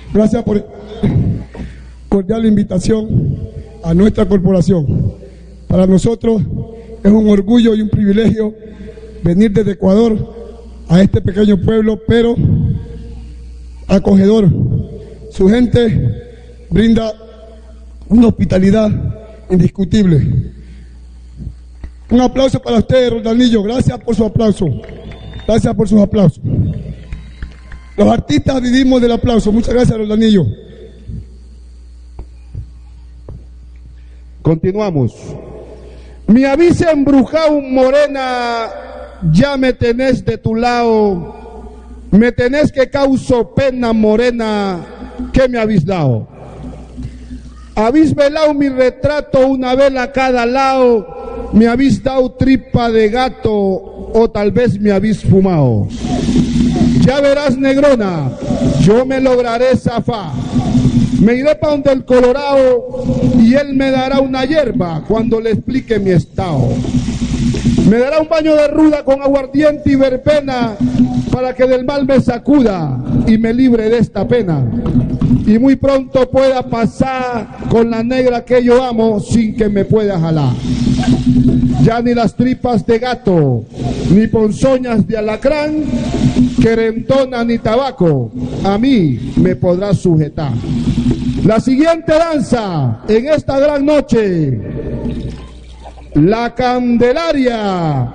Gracias por cordial invitación a nuestra corporación. Para nosotros es un orgullo y un privilegio venir desde Ecuador a este pequeño pueblo, pero acogedor. Su gente brinda una hospitalidad indiscutible. Un aplauso para usted, Roldanillo. Gracias por su aplauso. Gracias por sus aplausos. Los artistas vivimos del aplauso. Muchas gracias, Roldanillo. Continuamos. Me avisa embrujado, morena, ya me tenés de tu lado. Me tenés que causo pena, morena, ¿qué me habéis dado? Habéis velado mi retrato, una vela a cada lado. Me habéis dado tripa de gato, o tal vez me habéis fumado. Ya verás, negrona, yo me lograré zafar. Me iré pa' donde el Colorado y él me dará una hierba cuando le explique mi estado. Me dará un baño de ruda con aguardiente y verbena para que del mal me sacuda y me libre de esta pena. Y muy pronto pueda pasar con la negra que yo amo sin que me pueda jalar. Ya ni las tripas de gato, ni ponzoñas de alacrán, querentona ni tabaco, a mí me podrá sujetar. La siguiente danza en esta gran noche, la Candelaria.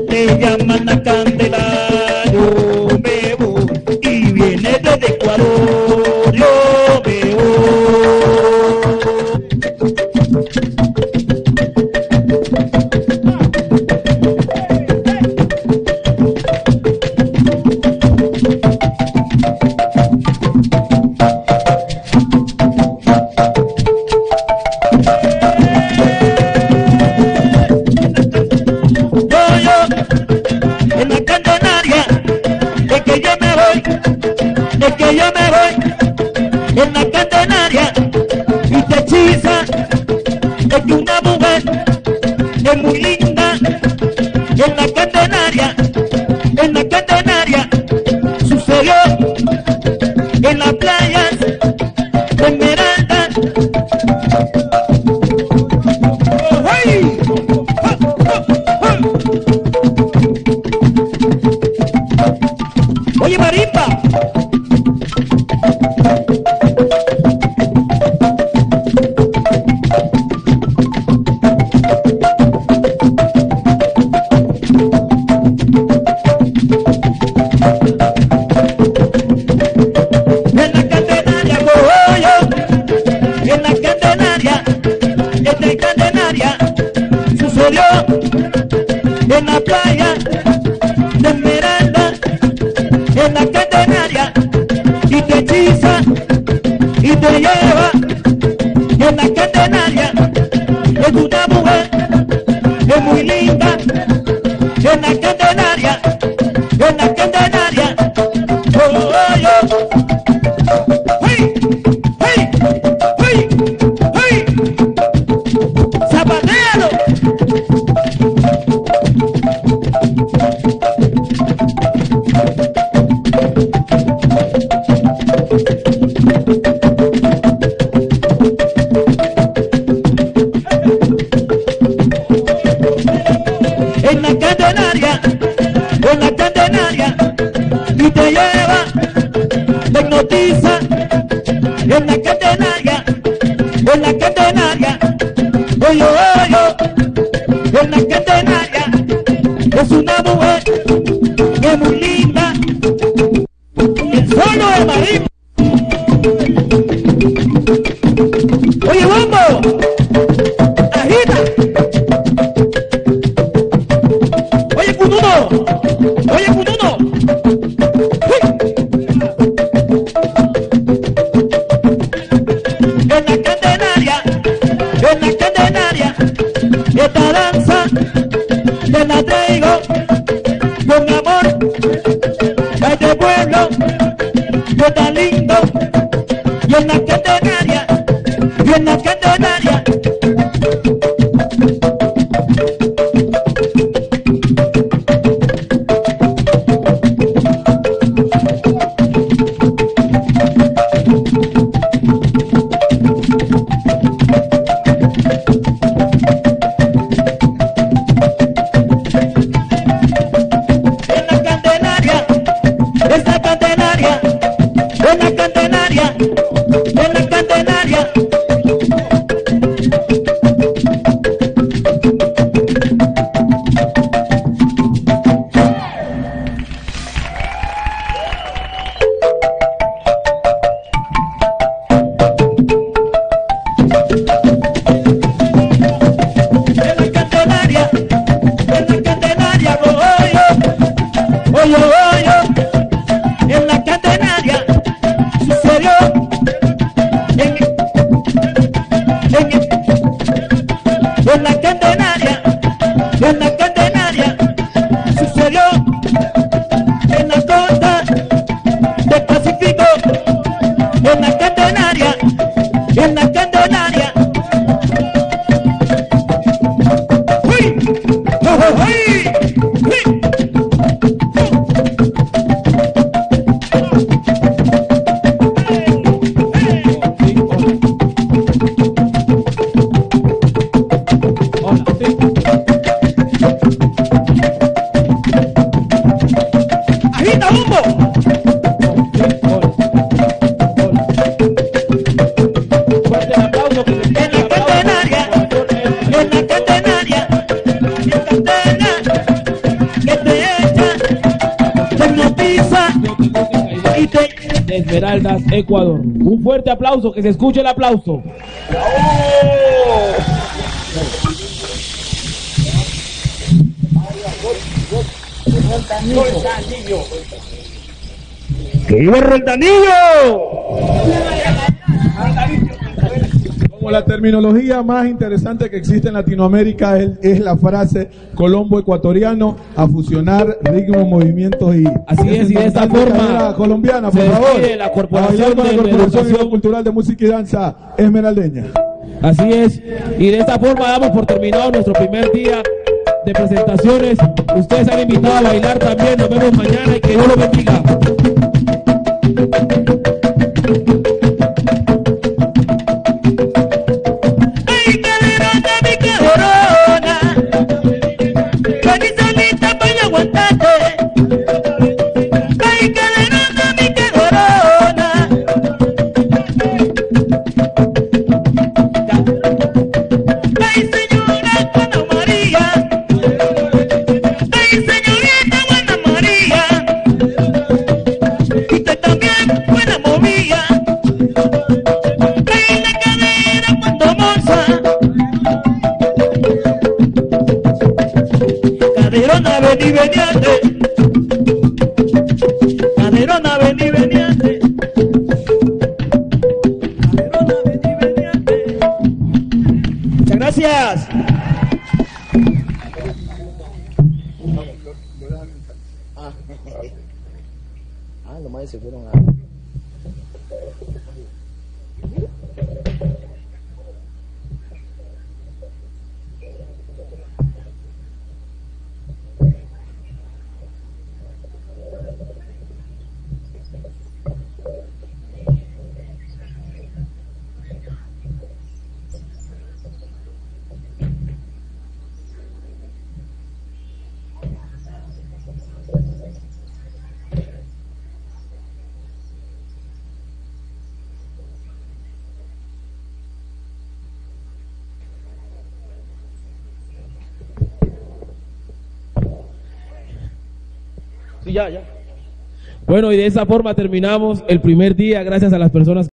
Candelario me voy y viene desde Ecuador. en la catenaria y te hechiza. Es que una mujer es muy linda en la catenaria sucedió en las playas de Esmeralda. ¡Ay! Oye, marimba. En la playa de Esmeralda, en la catenaria, y te hechiza y te lleva. En la catenaria es una mujer, es muy linda. En la catenaria, oh, oh, oh. ¡Hey! ¡Hey! ¡Hey! ¡Hey! ¡Zapatealo! En la catenaria, y te lleva, te hipnotiza. En la catenaria, oye, oye, en la catenaria, es una mujer que es muy linda. El solo de marimba. Oye, bombo, agita. Oye, Cununo. En la catenaria, esta danza te la traigo con amor a este pueblo que está lindo. Y en la catenaria, sucedió en la costa del Pacífico. En la catenaria, ¡uy! ¡Oh, ¡uy! ¡Uy! ¡Agita, bombo! De Esmeraldas, Ecuador. Un fuerte aplauso, que se escuche el aplauso. ¡Que viva Roldanillo! Como la terminología más interesante que existe en Latinoamérica es la frase Colombo ecuatoriano a fusionar ritmos, movimientos y... Así es, y de esta forma colombiana, se por favor. despide la Corporación A bailar con la de Corporación Educación. Cultural de Música y Danza Esmeraldeña. Así es, y de esta forma damos por terminado nuestro primer día de presentaciones. Ustedes han invitado a bailar también. Nos vemos mañana y que Dios los bendiga. Ay, caderona, mi caderona, vení solita pa' yo aguantarte. Ay, caderona, mi caderona. Ay, señora Juana María. Ay, señorita Juana María. Y usted también buena movía. Ay, la cadera cuando moza. Caderona, vení, veniate. Caderona, vení, veniate. Caderona, vení, veniate. Muchas gracias. Los maestros se fueron a... Sí, ya. Bueno, y de esa forma terminamos el primer día, gracias a las personas